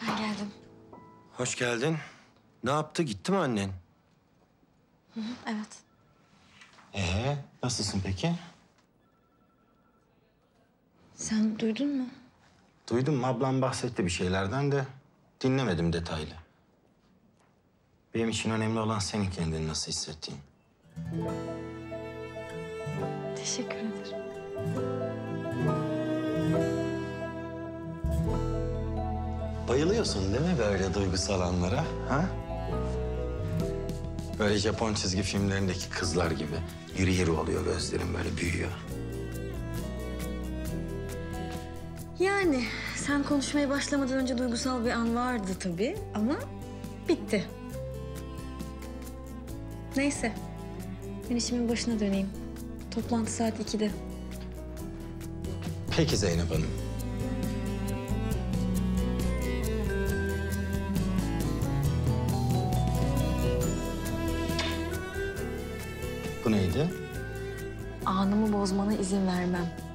Ben geldim. Hoş geldin. Ne yaptı? Gitti mi annen? Evet. Nasılsın peki? Sen duydun mu? Duydum, ablam bahsetti bir şeylerden de dinlemedim detaylı. Benim için önemli olan senin kendini nasıl hissettiğin. Teşekkür ederim. Bayılıyorsun değil mi böyle duygusal anlara? Ha? Böyle Japon çizgi filmlerindeki kızlar gibi. Yürü yürü oluyor gözlerin, böyle büyüyor. Yani sen konuşmaya başlamadan önce duygusal bir an vardı tabii ama bitti. Neyse. Ben işimin başına döneyim. Toplantı saat 2'de. Peki Zeynep Hanım. Bu neydi? Anımı bozmana izin vermem.